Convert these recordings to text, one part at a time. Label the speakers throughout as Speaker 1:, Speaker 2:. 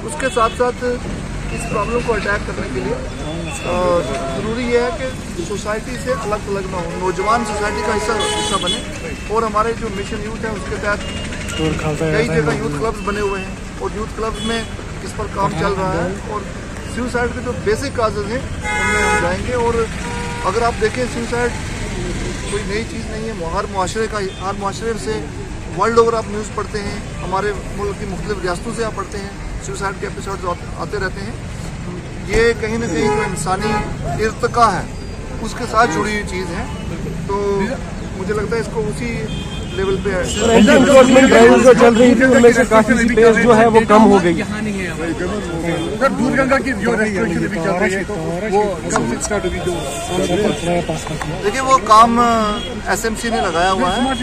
Speaker 1: उसके साथ साथ इस प्रॉब्लम को अटैक करने के लिए ज़रूरी ये है कि सोसाइटी से अलग अलग ना हो, नौजवान सोसाइटी का हिस्सा बने। और हमारे जो मिशन यूथ है उसके तहत कई जगह यूथ क्लब्स बने हुए हैं और यूथ क्लब्स में इस पर काम चल रहा है। और सुसाइड के जो बेसिक काजेज हैं उनमें हम जाएंगे। और अगर आप देखें सुसाइड कोई नई चीज़ नहीं है, हर मुआशरे से वर्ल्ड ओवर आप न्यूज़ पढ़ते हैं, हमारे मुल्क की मुख्तलिफ रियासतों से आप पढ़ते हैं, सुसाइड के एपिसोड्स आते रहते हैं। ये कहीं ना कहीं जो इंसानी इर्तिका है उसके साथ जुड़ी हुई चीज़ है। तो मुझे लगता है इसको उसी लेवल पे
Speaker 2: एनफोर्समेंट ड्राइव जो चल रही थी उनमें से काफी स्पेस जो है वो कम हो गई।
Speaker 3: सर दूधगंगा की जो रेस्टोरेशन भी चल रही है वो कब से स्टार्ट होगी?
Speaker 1: देखिए वो काम एसएमसी ने लगाया हुआ है।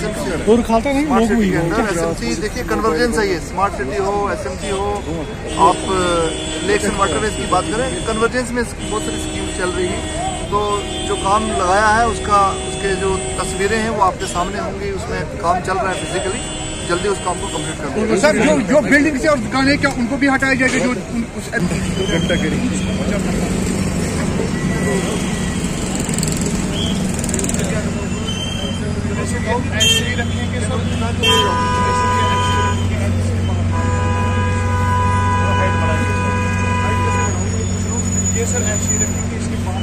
Speaker 1: एसएमसी देखिए कन्वर्जेंस है, ये स्मार्ट सिटी हो, एसएमसी हो, आप लेक्स एंड वाटरवेज की बात करें, कन्वर्जेंस में बहुत सारी स्कीम चल रही है। तो जो काम लगाया है उसके जो तस्वीरें हैं वो आपके सामने होंगी, उसमें काम चल रहा है फिजिकली, जल्दी उस काम को कंप्लीट कर देंगे।
Speaker 3: सर जो बिल्डिंग से और दुकानें क्या उनको भी हटाया जाएगा जो उस ऐसे ही रखेंगे सर ऐसे ही रखेंगे। इसके बाद